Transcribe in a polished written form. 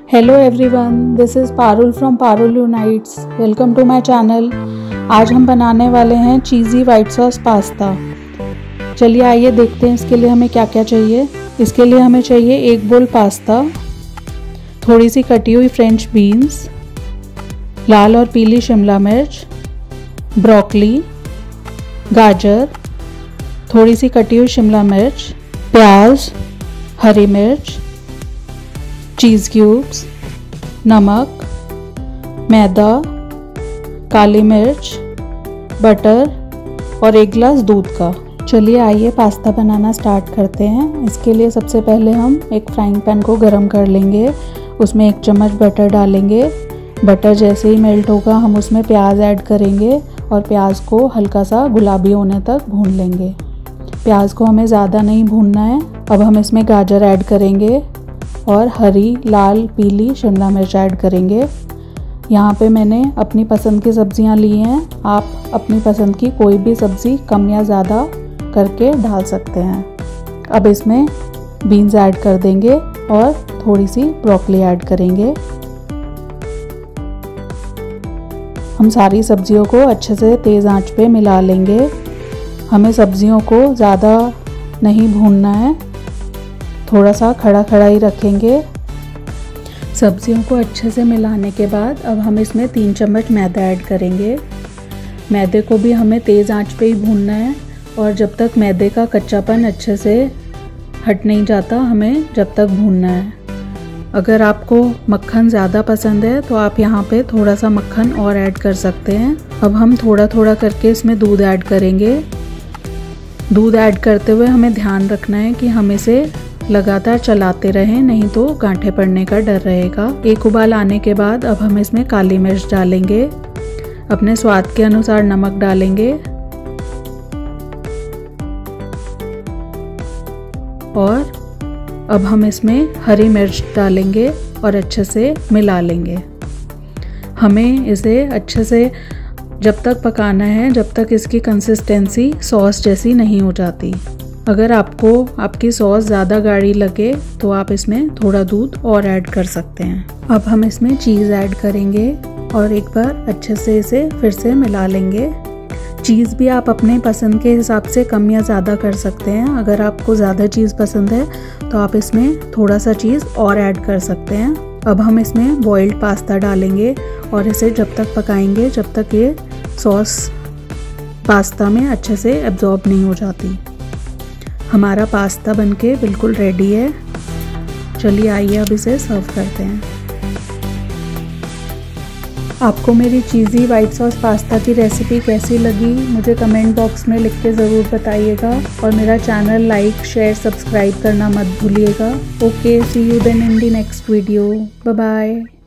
Hello everyone, this is Parul from Parul unites. Welcome to my channel. आज हम बनाने वाले हैं चीज़ी वाइट सॉस पास्ता। चलिए आइए देखते हैं इसके लिए हमें क्या क्या चाहिए। इसके लिए हमें चाहिए 1 बोल पास्ता, थोड़ी सी कटी हुई फ्रेंच बीन्स, लाल और पीली शिमला मिर्च, ब्रोकली, गाजर, थोड़ी सी कटी हुई शिमला मिर्च, प्याज, हरी मिर्च, चीज़ क्यूब्स, नमक, मैदा, काली मिर्च, बटर और 1 गिलास दूध का। चलिए आइए पास्ता बनाना स्टार्ट करते हैं। इसके लिए सबसे पहले हम एक फ्राइंग पैन को गरम कर लेंगे। उसमें 1 चम्मच बटर डालेंगे। बटर जैसे ही मेल्ट होगा हम उसमें प्याज ऐड करेंगे और प्याज को हल्का सा गुलाबी होने तक भून लेंगे। प्याज को हमें ज़्यादा नहीं भूनना है। अब हम इसमें गाजर ऐड करेंगे और हरी, लाल, पीली शिमला मिर्च ऐड करेंगे। यहाँ पे मैंने अपनी पसंद की सब्जियाँ ली हैं। आप अपनी पसंद की कोई भी सब्ज़ी कम या ज़्यादा करके डाल सकते हैं। अब इसमें बीन्स ऐड कर देंगे और थोड़ी सी ब्रोकली ऐड करेंगे। हम सारी सब्जियों को अच्छे से तेज़ आंच पे मिला लेंगे। हमें सब्जियों को ज़्यादा नहीं भूनना है, थोड़ा सा खड़ा खड़ा ही रखेंगे। सब्जियों को अच्छे से मिलाने के बाद अब हम इसमें 3 चम्मच मैदा ऐड करेंगे। मैदे को भी हमें तेज़ आंच पे ही भूनना है और जब तक मैदे का कच्चापन अच्छे से हट नहीं जाता हमें जब तक भूनना है। अगर आपको मक्खन ज़्यादा पसंद है तो आप यहाँ पे थोड़ा सा मक्खन और ऐड कर सकते हैं। अब हम थोड़ा थोड़ा करके इसमें दूध ऐड करेंगे। दूध ऐड करते हुए हमें ध्यान रखना है कि हम इसे लगातार चलाते रहें, नहीं तो गांठें पड़ने का डर रहेगा। 1 उबाल आने के बाद अब हम इसमें काली मिर्च डालेंगे। अपने स्वाद के अनुसार नमक डालेंगे और अब हम इसमें हरी मिर्च डालेंगे और अच्छे से मिला लेंगे। हमें इसे अच्छे से जब तक पकाना है जब तक इसकी कंसिस्टेंसी सॉस जैसी नहीं हो जाती। अगर आपको आपकी सॉस ज़्यादा गाढ़ी लगे तो आप इसमें थोड़ा दूध और ऐड कर सकते हैं। अब हम इसमें चीज़ ऐड करेंगे और एक बार अच्छे से इसे फिर से मिला लेंगे। चीज़ भी आप अपने पसंद के हिसाब से कम या ज़्यादा कर सकते हैं। अगर आपको ज़्यादा चीज़ पसंद है तो आप इसमें थोड़ा सा चीज़ और ऐड कर सकते हैं। अब हम इसमें बॉइल्ड पास्ता डालेंगे और इसे जब तक पकाएंगे जब तक ये सॉस पास्ता में अच्छे से एब्जॉर्ब नहीं हो जाती। हमारा पास्ता बनके बिल्कुल रेडी है। चलिए आइए अब इसे सर्व करते हैं। आपको मेरी चीज़ी वाइट सॉस पास्ता की रेसिपी कैसी लगी मुझे कमेंट बॉक्स में लिख के ज़रूर बताइएगा और मेरा चैनल लाइक, शेयर, सब्सक्राइब करना मत भूलिएगा। Okay, see you then in the next video. Bye bye.